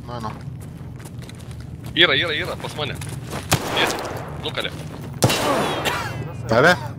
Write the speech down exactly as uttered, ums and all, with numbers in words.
Mano. Yra, yra, yra, pas mane. Dėsi, nukalė. Tave?